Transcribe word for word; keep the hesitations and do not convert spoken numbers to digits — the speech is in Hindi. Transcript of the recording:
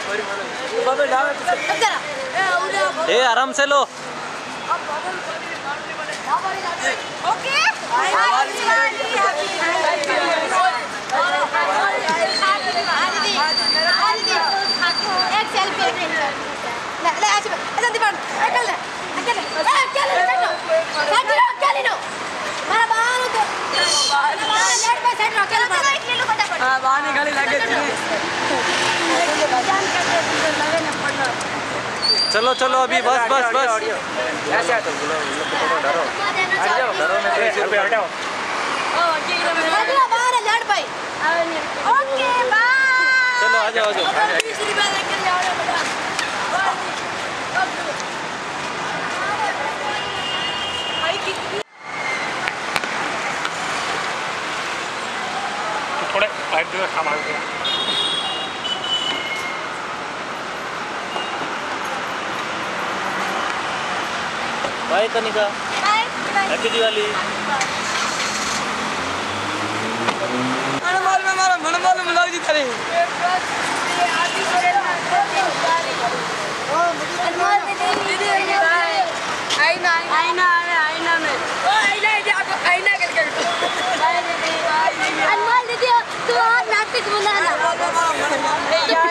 ए आराम से लो। ओके एक सेल्फी ले ले आज ऐसा दीवार निकल ले निकल ले ए क्या ले बैठो साइड लो क्या ले लो मेरा बाल तो लेट पे साइड रख ले एक ले लो फटाफट हां बाहर निकाली लगे चलो चलो अभी बस बस बस ऐसे आ तो डरो डरो में अबे हटाओ अगला बाहर है लेट भाई ओके बाय चलो आ जाओ आ जाओ बीस रुपए लेकर जाओ बेटा थोड़े साइड में सामान दिया bye Kanika bye happy Diwali. Manmal में हमारा मनमाल में लाल जी करे अनमोल में नहीं आईना आईना आईना में ओ आईना है आपको आईना करके अनमोल दीदी तू और नाटक बनाना